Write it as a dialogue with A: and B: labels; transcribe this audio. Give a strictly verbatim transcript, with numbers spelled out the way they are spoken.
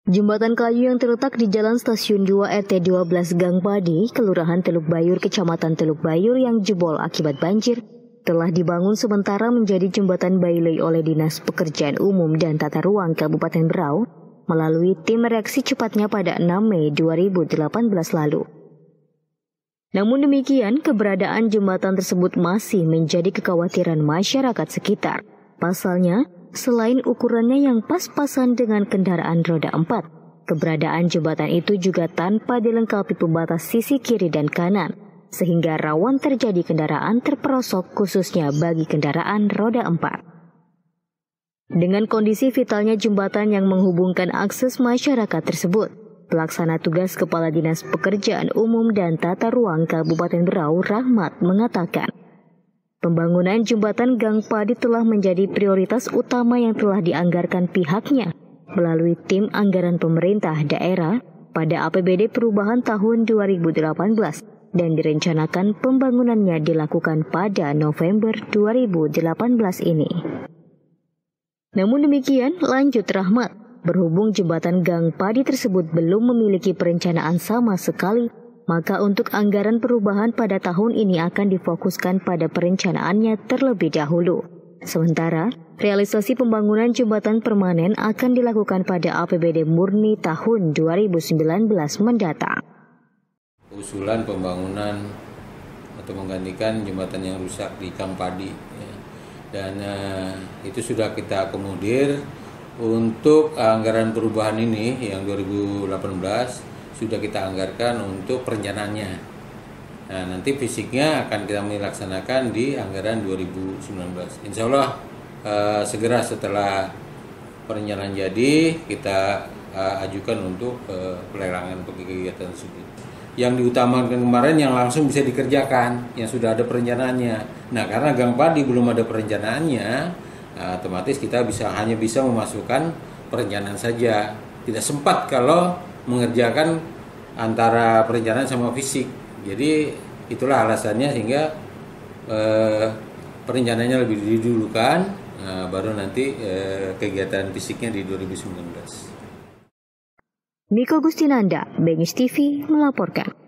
A: Jembatan kayu yang terletak di Jalan Stasiun dua R T dua belas Gang Padi, Kelurahan Teluk Bayur, Kecamatan Teluk Bayur yang jebol akibat banjir, telah dibangun sementara menjadi jembatan bailey oleh Dinas Pekerjaan Umum dan Tata Ruang Kabupaten Berau melalui tim reaksi cepatnya pada enam Mei dua ribu delapan belas lalu. Namun demikian, keberadaan jembatan tersebut masih menjadi kekhawatiran masyarakat sekitar. Pasalnya, selain ukurannya yang pas-pasan dengan kendaraan roda empat, keberadaan jembatan itu juga tanpa dilengkapi pembatas sisi kiri dan kanan, sehingga rawan terjadi kendaraan terperosok khususnya bagi kendaraan roda empat. Dengan kondisi vitalnya jembatan yang menghubungkan akses masyarakat tersebut, Pelaksana Tugas Kepala Dinas Pekerjaan Umum dan Tata Ruang Kabupaten Berau, Rahmat, mengatakan, pembangunan jembatan Gang Padi telah menjadi prioritas utama yang telah dianggarkan pihaknya melalui tim anggaran pemerintah daerah pada A P B D perubahan tahun dua ribu delapan belas dan direncanakan pembangunannya dilakukan pada November dua ribu delapan belas ini. Namun demikian, lanjut Rahmat, berhubung jembatan Gang Padi tersebut belum memiliki perencanaan sama sekali, maka untuk anggaran perubahan pada tahun ini akan difokuskan pada perencanaannya terlebih dahulu. Sementara, realisasi pembangunan jembatan permanen akan dilakukan pada A P B D murni tahun dua ribu sembilan belas mendatang.
B: Usulan pembangunan atau menggantikan jembatan yang rusak di Gang Padi, ya. Dan uh, itu sudah kita akomodir untuk anggaran perubahan ini yang dua ribu delapan belas. Sudah kita anggarkan untuk perencanaannya. Nah, nanti fisiknya akan kita melaksanakan di anggaran dua ribu sembilan belas. Insya Allah uh, segera setelah perencanaan jadi, kita uh, ajukan untuk uh, pelelangan untuk kegiatan tersebut. Yang diutamakan kemarin yang langsung bisa dikerjakan, yang sudah ada perencanaannya. Nah, karena Gang Padi belum ada perencanaannya, uh, otomatis kita bisa hanya bisa memasukkan perencanaan saja. Tidak sempat kalau mengerjakan antara perencanaan sama fisik. Jadi itulah alasannya sehingga eh, perencanaannya lebih didulukan, eh, baru nanti eh, kegiatan fisiknya di dua ribu sembilan belas.
A: Miko Gustinanda, B N News T V melaporkan.